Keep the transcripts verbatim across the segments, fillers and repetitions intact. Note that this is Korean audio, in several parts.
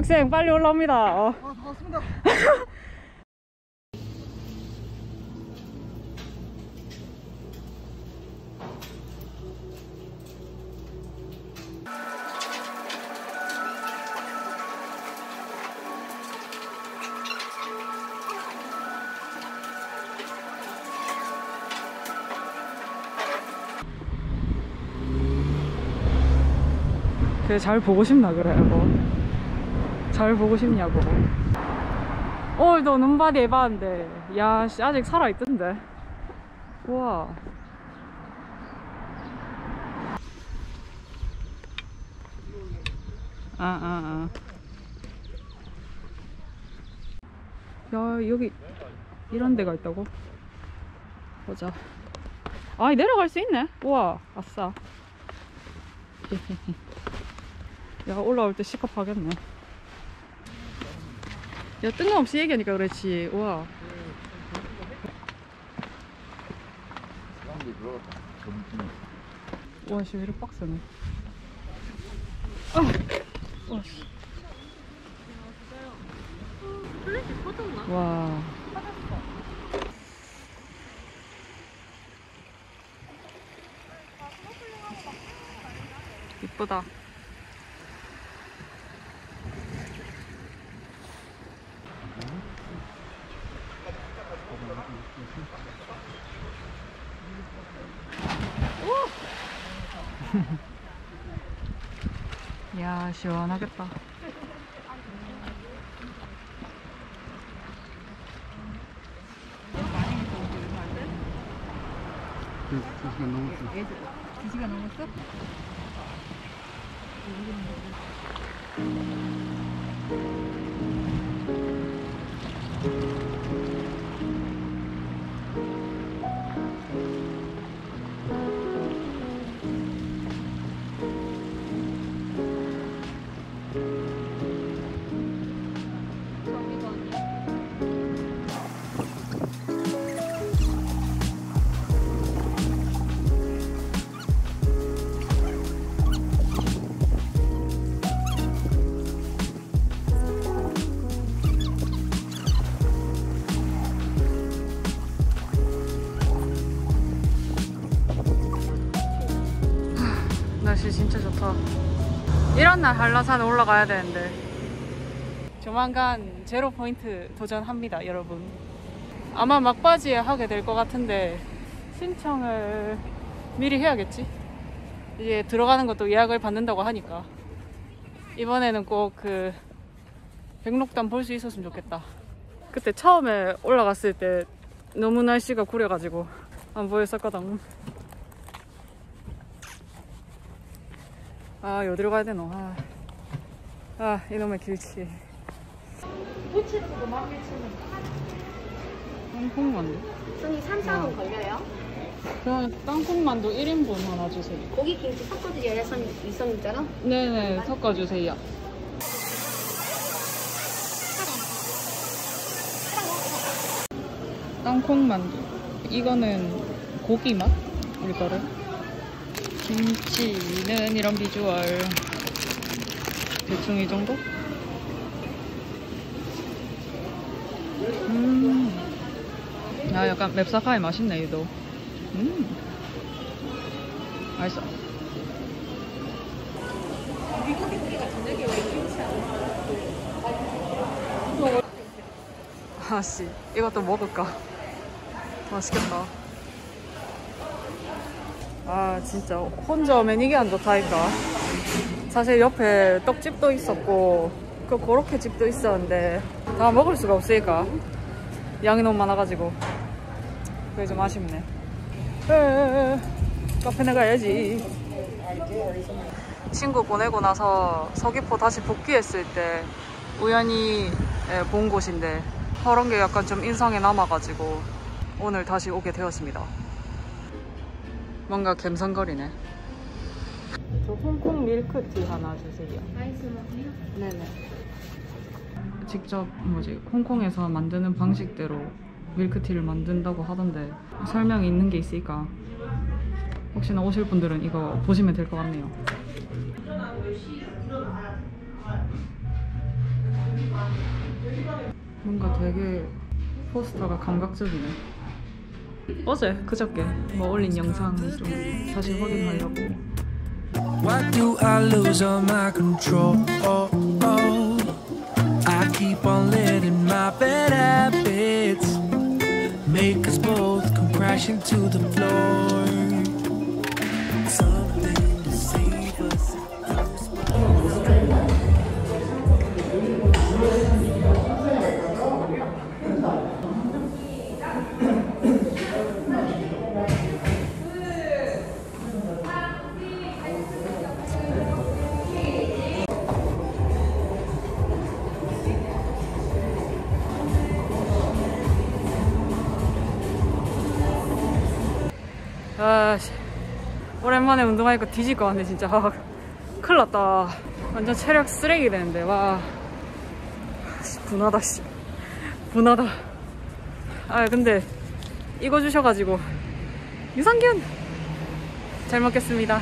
학생 빨리 올라옵니다. 어. 아, 반갑습니다. 그래, 잘 보고 싶나 그래. 뭐. 잘 보고 싶냐고. 오늘도 눈바디 해봤는데 야 씨, 아직 살아있던데. 우와. 아아아 아, 아. 야 여기 이런 데가 있다고? 보자. 아 내려갈 수 있네. 우와 아싸. 야 올라올 때 시겁하겠네. 야 뜬금없이 얘기하니까 그렇지. 우와. 우와 씨 왜 이렇게 빡세네. 아! 우와 씨. 와. 이쁘다. 야 시원하겠다. 두 시간 넘었어. 두 시간 넘었어? 날씨 진짜 좋다. 이런 날 한라산 올라가야 되는데 조만간 제로 포인트 도전합니다 여러분. 아마 막바지에 하게 될 것 같은데 신청을 미리 해야겠지. 이제 들어가는 것도 예약을 받는다고 하니까 이번에는 꼭 그 백록담 볼 수 있었으면 좋겠다. 그때 처음에 올라갔을 때 너무 날씨가 구려가지고 안 보였었거든. 아 어디로 가야 되노. 아, 아 이놈의 길치. 꼬치로도 만 일천원. 땅콩만두. 손이 삼, 사 분 걸려요. 그럼 땅콩만두 일 인분 하나 주세요. 고기 김치 섞어드려요, 일선일자로? 네네 섞어주세요. 땅콩만두. 이거는 고기 맛? 밀가루. 김치는 이런 비주얼. 대충 이 정도? 음. 아 약간 맵사카이 맛있네 얘도. 음. 맛있어. 아씨 이것도 먹을까? 맛있겠다. 아 진짜 혼자 오면 이게 안 좋다니까. 사실 옆에 떡집도 있었고 그 고로케 집도 있었는데 다 먹을 수가 없으니까 양이 너무 많아가지고 그게 좀 아쉽네. 에에에 카페나 가야지. 친구 보내고 나서 서귀포 다시 복귀했을 때 우연히 본 곳인데 그런 게 약간 좀 인상에 남아가지고 오늘 다시 오게 되었습니다. 뭔가 갬성거리네. 저 홍콩 밀크티 하나 주세요. 아이스 먹어요? 네네. 직접 뭐지 홍콩에서 만드는 방식대로 밀크티를 만든다고 하던데 설명이 있는 게 있으니까 혹시나 오실 분들은 이거 보시면 될 것 같네요. 뭔가 되게 포스터가 감각적이네. 어제 그저께 뭐 올린 영상 좀 다시 확인하려고. Why do I lose all my control? Oh, oh. I keep on letting my bad habits make us both come crashing to the floor. Something to save us. 아씨, 오랜만에 운동하니까 뒤질 것 같네 진짜. 아, 큰일 났다. 완전 체력 쓰레기 되는데. 와, 씨, 분하다 씨, 분하다. 아 근데 이거 주셔가지고 유산균 잘 먹겠습니다.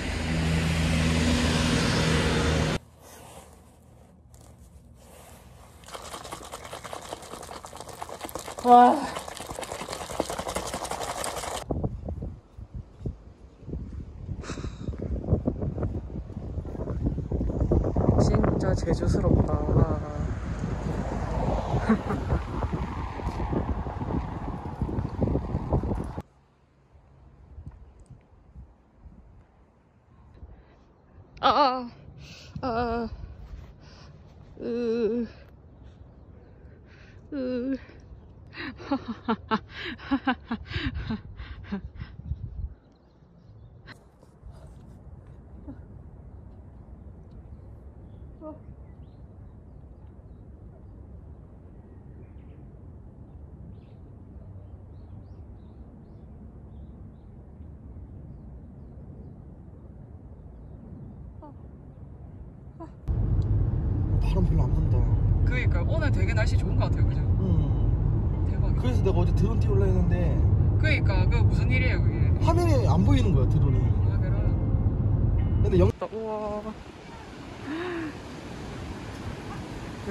와, 진짜 제주스럽다. 아, 아, 으, 으. 바람 별로 안 분다. 그러니까 오늘 되게 날씨 좋은 것 같아요, 그죠? 응. 대박이다. 그래서 내가 어제 드론 띄우려 했는데 그러니까 그 무슨 일이에요, 그게? 화면에 안 보이는 거야 드론이. 아, 그래? 근데 영. 우와. 야.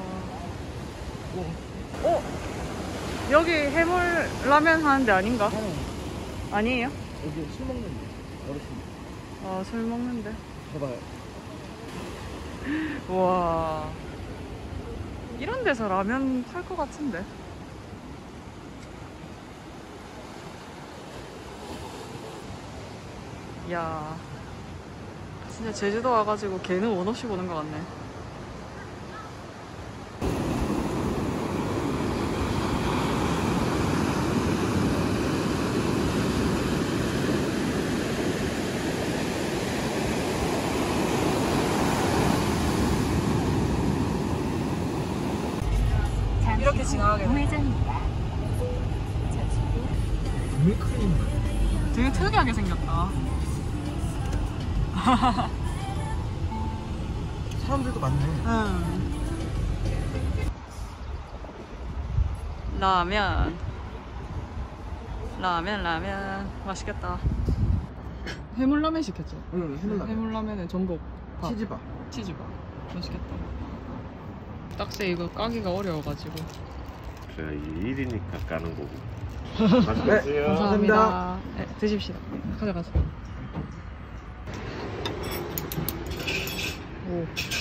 어? 여기 해물 라면 하는 데 아닌가? 어. 아니에요? 여기 술 먹는데 어르신. 아, 술 먹는데. 봐봐요. 우와. 이런 데서 라면 팔 것 같은데. 야, 진짜 제주도 와가지고 걔는 원 없이 보는 것 같네. 이렇게 지나가게 돼. 밀크림. 되게 특이하게 생겼다. 사람들도 많네. 응. 라면. 라면, 라면. 맛있겠다. 해물라면 시켰죠? 응, 해물라면. 해물라면에 전복, 밥, 치즈밥. 치즈밥. 맛있겠다. 딱새 이거 까기가 어려워가지고. 제가 일이니까 까는 거고. 맛있게 네, 드세요. 감사합니다. 네, 드십시다. 가져가세요. 오.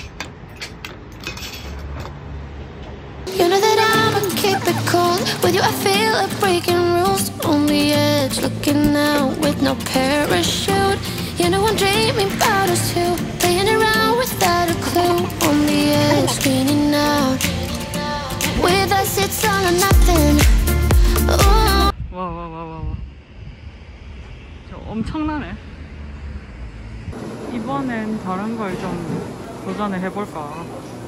You know that I'ma keep it cool. With you I feel like breaking rules. On the edge, looking out with no parachute. You know I'm dreaming about us two, playing around without a clue. On the edge, leaning out. With us it's all or nothing. Ooh. 와, 와, 와, 와, 와. 저 엄청나네. 이번엔 다른 걸 좀 도전을 해볼까.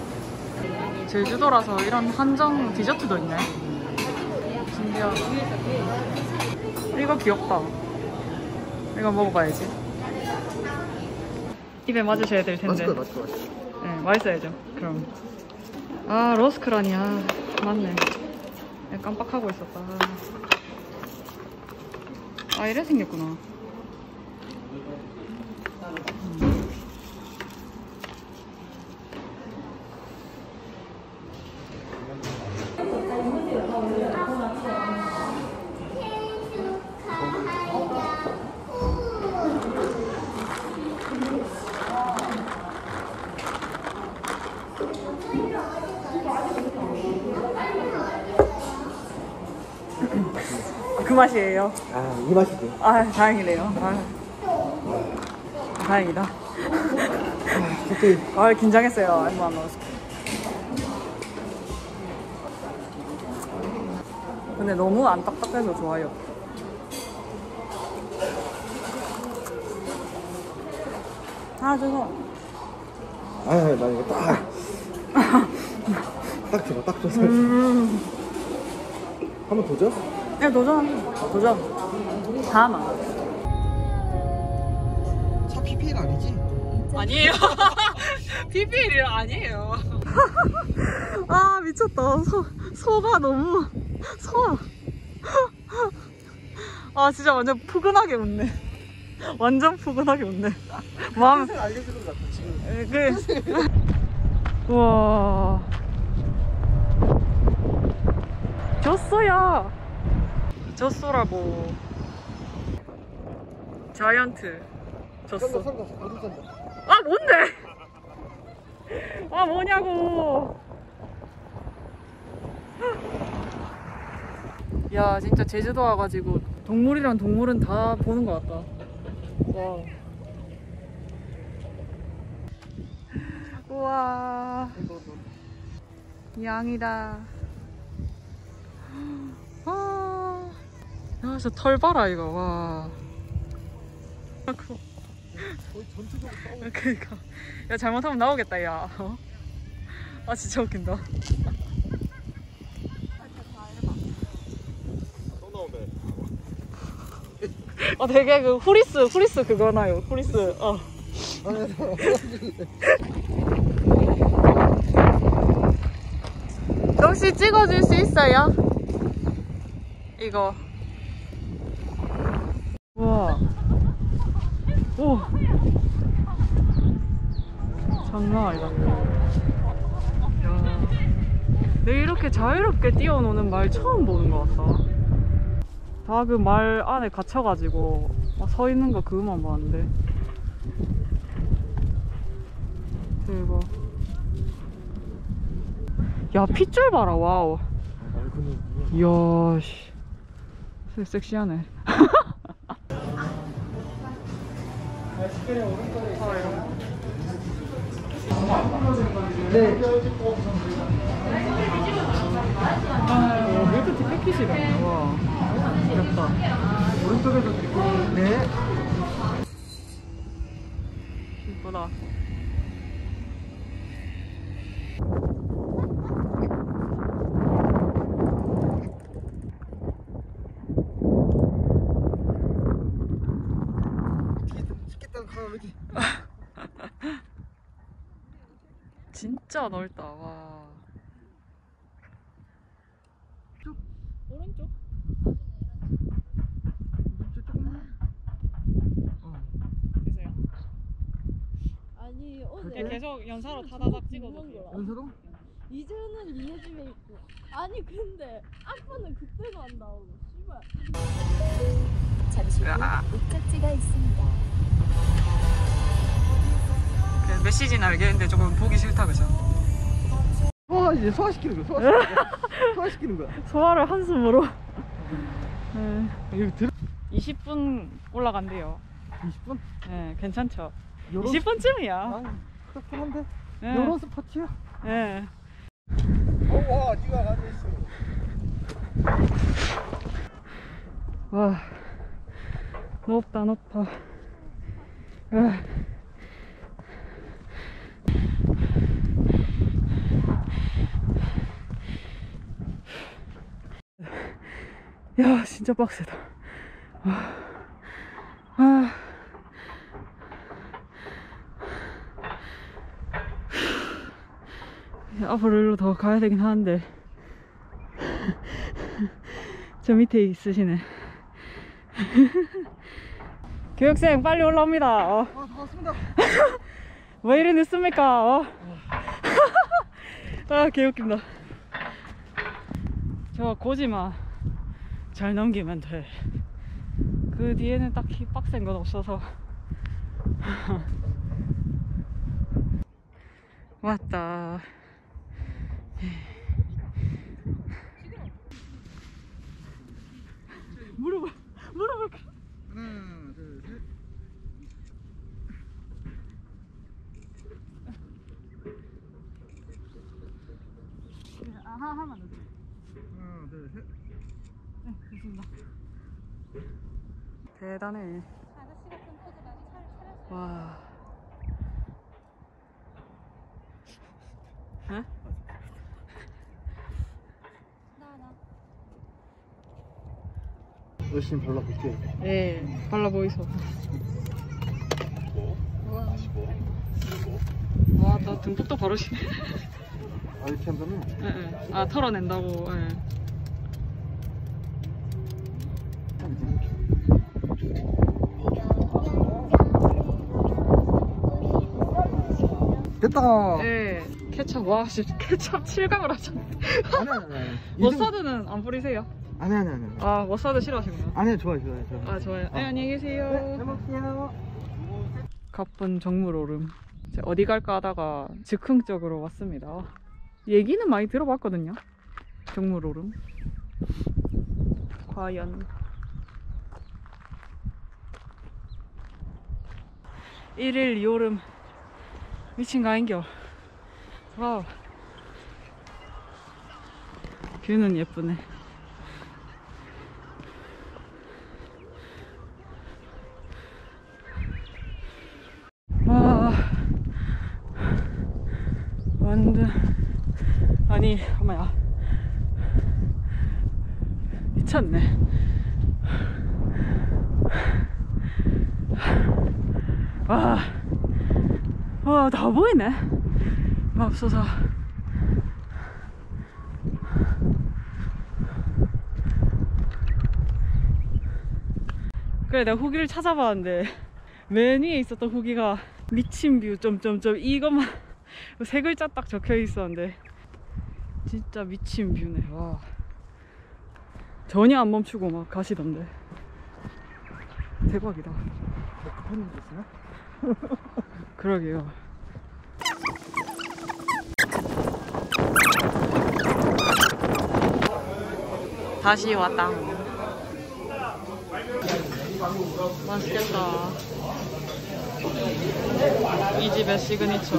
제주도라서 이런 한정 디저트도 있네. 신기하다. 이거 귀엽다. 이거 먹어봐야지. 입에 맞으셔야 될 텐데. 맛있어, 맛있어, 맛있어. 네, 맛있어야죠. 그럼. 아, 로스크라니야. 맞네. 내가 깜빡하고 있었다. 아, 이래 생겼구나. 음. 맛이에요? 아, 이 맛이지. 아, 다행이네요. 아, 다행이다. 갑자기 아, 긴장했어요. 얼마 안 넣었어. 근데 너무 안 딱딱해서 좋아요. 아, 죄송. 아, 나 이거 딱. 딱 줘봐, 딱 줘서. 음. 한번 도전? 네, 도전. 도전. 다만. 차 피피엘 아니지? 아니에요. 피피엘이 아니에요. 아, 미쳤다. 소, 소가 너무. 소. 아, 진짜 완전 푸근하게 웃네. 완전 푸근하게 웃네. 마음. 뜻을 알려주는 것 같아, 지금. 그. 우와. 졌어야. 졌어라고. 자이언트. 졌어. 선다, 선다, 어디 선다? 아, 뭔데? 아, 뭐냐고. 야, 진짜 제주도 와가지고 동물이랑 동물은 다 보는 것 같다. 와. 우와. 양이다. 아, 야, 저 털 봐라, 이거. 와. 거의 전투적으로 싸우는. 그니까. 야, 잘못하면 나오겠다, 야. 어? 아, 진짜 웃긴다. 또 나오네. 아, 되게 그 후리스, 후리스 그거 나요. 후리스. 어. 혹시 찍어줄 수 있어요? 이거. 우와. 오. 장난 아니다. 야. 내가 이렇게 자유롭게 뛰어노는 말 처음 보는 것 같다. 다 그 말 안에 갇혀가지고 막 서 있는 거 그거만 봤는데. 대박. 야, 핏줄 봐라, 와우. 이야, 씨. 섹시하네. 네. 아, 밀크티 패키지가. 와, 귀엽다. 오른쪽에서 드릴게요. 네. 이쁘다. 찍겠다는 카메라 이렇게. 진짜 넓다. 와. 쭉. 오른쪽? 어. 되세요? 아니 어제 그냥 계속 연사로 타다닥 찍어줄게요. 연서로? 이제는 니네 집에 있고 아니 근데 아빠는 그때도 안 나오고 씨발 잠시 후 목적지가 있습니다. 그 메시지는 알겠는데 조금 보기 싫다, 그죠? 소화 이제 소화시키는 거야. 소화시키는 거야. 소화시키는 거야. 소화를 한숨으로. 네. 이거 들. 이십 분 올라간대요. 이십 분? 네, 괜찮죠? 요런 이십 분쯤이야. 아, 그렇긴 한데. 네. 요런 스포츠야. 네. 어, 와, 네가 앉아 있어. 와, 높다, 높아. 아. 야, 진짜 빡세다. 아. 아. 앞으로 일로 더 가야 되긴 하는데 저 밑에 있으시네. 교육생 빨리 올라옵니다. 어. 아, 반갑습니다. 왜 이리 늦습니까? 어? 아, 개웃긴다. 저 고지만 잘 넘기면 돼. 그 뒤에는 딱히 빡센 건 없어서. 왔다. 무릎을 무릎을 하나 둘 셋. 아, 하나 하나만 더. 하나 둘 셋. 네, 됐습니다. 대단해. 아저씨 같은 포즈 많이 잘 차렸어요. 와. 에? 나 나. 열심히 발라볼게. 예, 발라 보이소. 와, 나 등복도 바르시네. 아 이렇게 한다면? 예, 예. 아, 털어낸다고. 예. 됐다. 예. 케찹, 와, 씨, 케찹 칠감을 하셨네. 아니 아니 아니. 머스타드는 안 뿌리세요? 아니 아니 아니. 아, 머스타드 싫어하시구나. 아니 좋아요 좋아요 좋아요. 아, 좋아요. 네, 안녕히 계세요. 네, 잘 먹을게요. 가쁜 정물 오름. 이제 어디 갈까 하다가 즉흥적으로 왔습니다. 얘기는 많이 들어봤거든요. 정물 오름. 과연 일일 이 오름 미친 거 아닌겨. 와우. 뷰는 예쁘네. 와, 완전 아니 엄마야 미쳤네. 와, 와, 다 보이네. 맙소사. 그래, 내가 후기를 찾아봤는데 맨 위에 있었던 후기가 미친 뷰 점점점 이것만 세 글자 딱 적혀 있었는데 진짜 미친 뷰네. 와, 전혀 안 멈추고 막 가시던데. 대박이다. 급한 일 있으나? 그러게요. 다시 왔다. 맛있겠다. 이 집의 시그니처.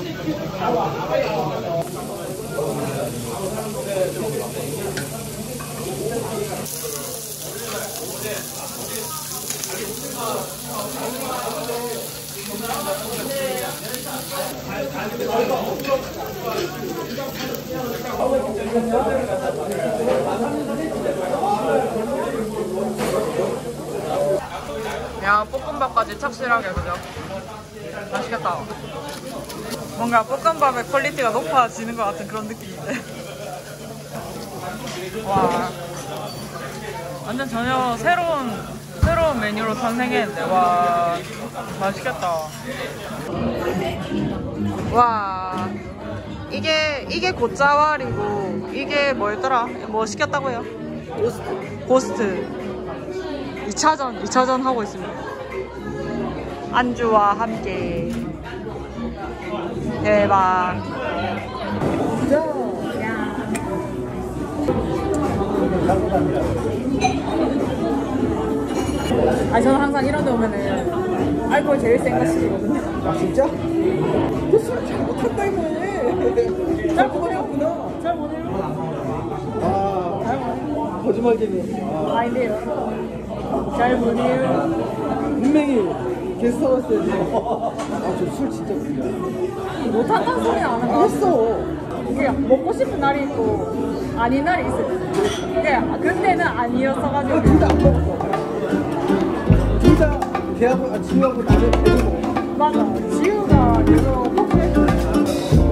야, 볶음밥까지 착실하게, 그죠? 맛있겠다. 뭔가 볶음밥의 퀄리티가 높아지는 것 같은 그런 느낌인데. 와, 완전 전혀 새로운 새로운 메뉴로 탄생했는데. 와, 맛있겠다. 와, 이게 이게 곶자왈이고 이게 뭐였더라? 뭐 시켰다고요? 고스트. 고스트. 이 차전, 이 차전 하고 있습니다. 안주와 함께. 대박. 아니, 저는 항상 이런 데 오면은 알코올 제일 센 거 시키거든요. 아 진짜? 너술 잘못한다 이거네. 잘 못해봤구나. 잘 못해요. 아 잘 못해요. 거짓말쟁이. 아, 아닌데요. 잘 못해요. 분명히 게스트하우스에 아저 술 진짜 못해. 못한다는 소리는 안 하고. 했어. 이게 먹고 싶은 날이 있고 아닌 날이 있어요. 그게 그때는 아니었어가지고. 아 둘 다 안 먹었어. 둘 다 걔하고 아 지우하고 나는 계속 먹어. 맞아. 지우가 계속 혹시